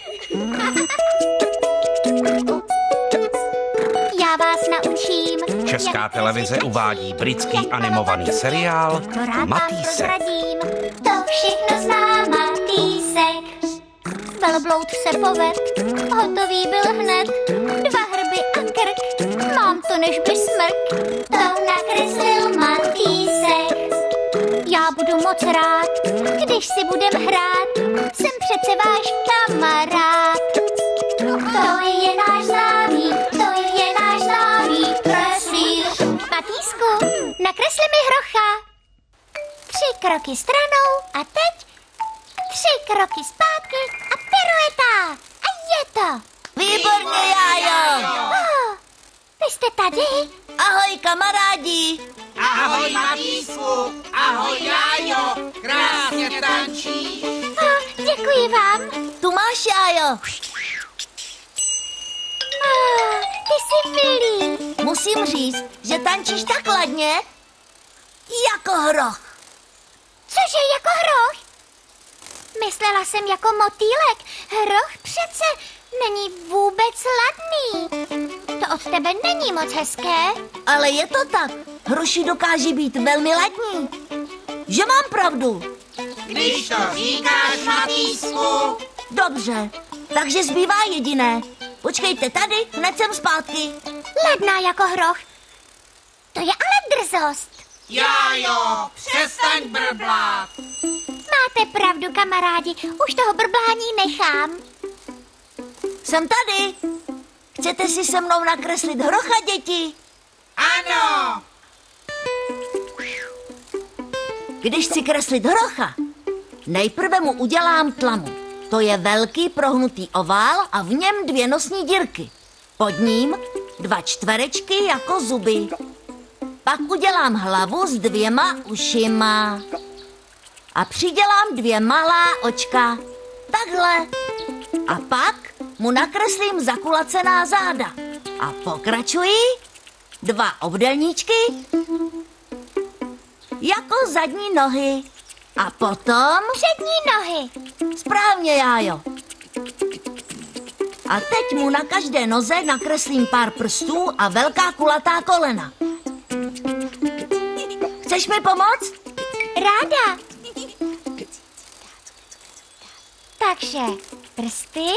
Já vás naučím. Česká televize uvádí britský animovaný seriál Matýsek. To všechno zná Matýsek. Velbloud se poved, hotový byl hned. 2 hrby a krk, mám to než by smrk. To nakreslil Matýsek. Já budu moc rád, když si budem hrát. Jsem přece váš kamarád. To je náš známý, kreslíř. Matýsku, nakresli mi hrocha. 3 kroky stranou a teď 3 kroky zpátky a pirueta. A je to. Výborně, Jájo. Vy jste tady? Ahoj, kamarádi. Ahoj, Matýsku. Ahoj, Jájo. Krásně tančíš. Děkuji vám. Tu máš, Jájo. Ty jsi milý. Musím říct, že tančíš tak ladně, jako hroch. Cože, jako hroch? Myslela jsem jako motýlek. Hroch přece není vůbec ladný. To od tebe není moc hezké. Ale je to tak. Hroši dokáží být velmi ladní. Že mám pravdu. Když to říkáš, Matýsku. Dobře, takže zbývá jediné. Počkejte tady, hned jsem zpátky. Ladná jako hroch. To je ale drzost. Jájo, přestaň brblát. Máte pravdu, kamarádi. Už toho brblání nechám. Jsem tady. Chcete si se mnou nakreslit hrocha, děti? Ano. Když chci kreslit hrocha, nejprve mu udělám tlamu. To je velký prohnutý ovál a v něm 2 nosní dírky. Pod ním 2 čtverečky jako zuby. Pak udělám hlavu s 2 ušima. A přidělám 2 malá očka. Takhle. A pak mu nakreslím zakulacená záda. A pokračuji 2 obdelníčky jako zadní nohy. A potom... Přední nohy. Správně, Jájo. A teď mu na každé noze nakreslím pár prstů a velká kulatá kolena. Chceš mi pomoct? Ráda. Takže prsty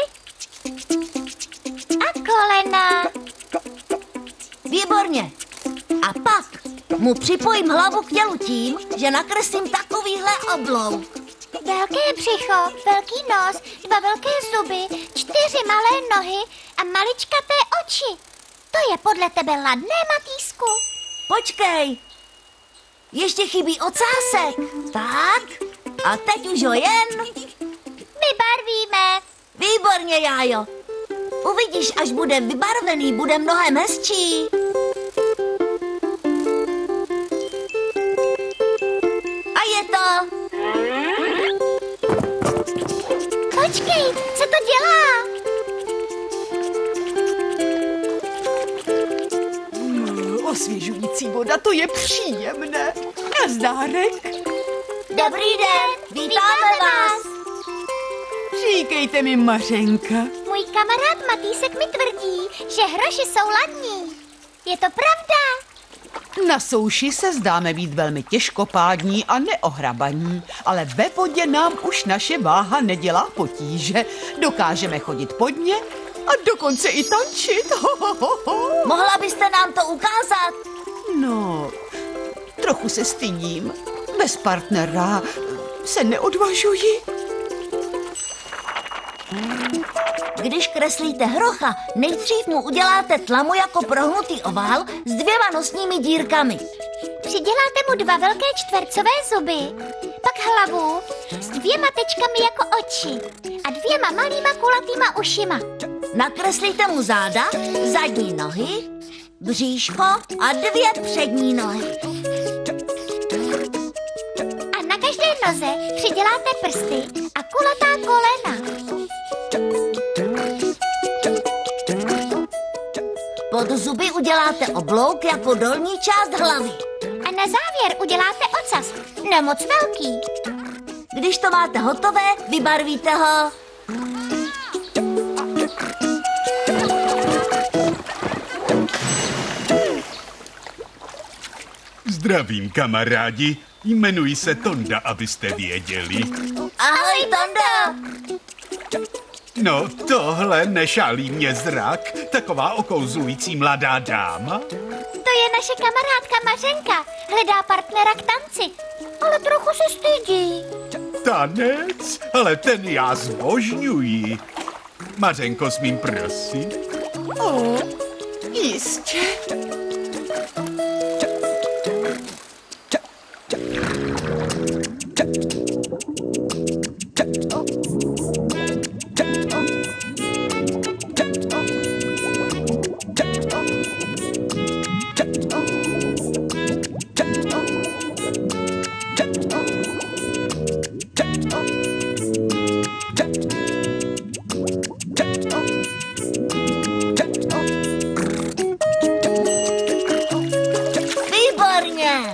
a kolena. Výborně. A pak mu připojím hlavu k tělu tím, že nakreslím takovýhle oblouk. Velké břicho, velký nos, 2 velké zuby, 4 malé nohy a maličkaté oči. To je podle tebe ladné, Matýsku? Počkej. Ještě chybí ocásek. Tak. A teď už ho jen... Vybarvíme. Výborně, Jájo. Uvidíš, až bude vybarvený, bude mnohem hezčí. A je to. Počkej, co to dělá? Osvěžující voda, to je příjemné. Nazdárek. Dobrý den, vítáme vás. Říkejte mi, Mařenka. Můj kamarád Matýsek mi tvrdí, že hroši jsou ladní. Je to pravda? Na souši se zdáme být velmi těžkopádní a neohrabaní, ale ve vodě nám už naše váha nedělá potíže. Dokážeme chodit po dně a dokonce i tančit. Mohla byste nám to ukázat? No, trochu se stydím. Bez partnera se neodvažuji. Když kreslíte hrocha, nejdřív mu uděláte tlamu jako prohnutý ovál s 2 nosními dírkami. Přiděláte mu 2 velké čtvercové zuby, pak hlavu s 2 tečkami jako oči a 2 malýma kulatýma ušima. Nakreslíte mu záda, zadní nohy, bříško a 2 přední nohy. A na každé noze přiděláte prsty a kulatá kolena. Pod zuby uděláte oblouk jako dolní část hlavy. A na závěr uděláte ocas, nemoc velký. Když to máte hotové, vybarvíte ho. Zdravím, kamarádi. Jmenuji se Tonda, abyste věděli. Ahoj, Tondo! No, tohle nešálí mě zrak. Taková okouzlující mladá dáma. To je naše kamarádka Mařenka. Hledá partnera k tanci, ale trochu se stydí. Tanec? Ale ten já zbožňuji. Mařenko, smím prosit? Jistě. Výborně!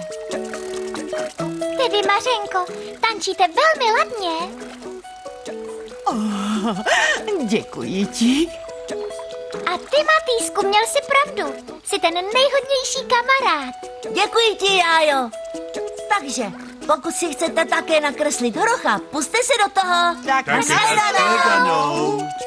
Tedy Mařenko, tančíte velmi ladně. Děkuji ti. A ty, Matýsku, měl jsi pravdu. Jsi ten nejhodnější kamarád. Děkuji ti, Jájo. Takže, pokud si chcete také nakreslit horocha, pusťte se do toho. Tak Tak se Nashledanou. nashledanou.